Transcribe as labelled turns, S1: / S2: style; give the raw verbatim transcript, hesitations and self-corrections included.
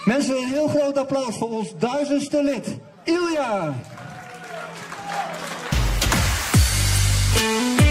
S1: Mensen, een heel groot applaus voor ons duizendste lid, Ilja.